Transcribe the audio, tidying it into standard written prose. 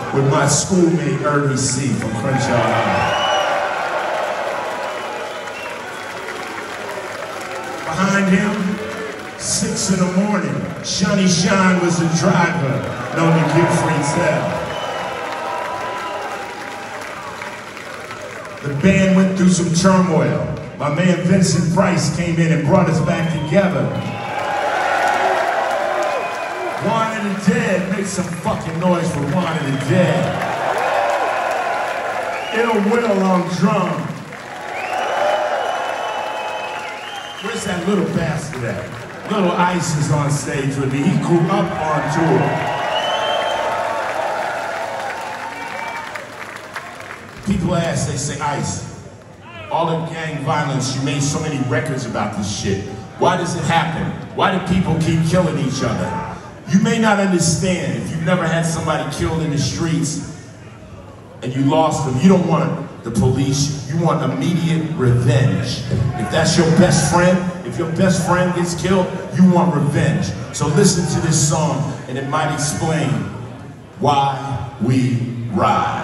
with my schoolmate Ernie C. from Crenshaw High. Behind him, 6 in the morning, Shunny Shine was the driver, known to give Ritz hell. The band went through some turmoil. My man Vincent Price came in and brought us back together. Wanted and Dead, make some fucking noise for Wanted and Dead. Ill Will on drum. Where's that little bastard at? Little Ice is on stage with me. He grew up on tour. People ask, they say, Ice, all the gang violence, you made so many records about this shit. Why does it happen? Why do people keep killing each other? You may not understand if you've never had somebody killed in the streets and you lost them. You don't want the police, you want immediate revenge. If that's your best friend, if your best friend gets killed, you want revenge. So listen to this song and it might explain why we ride.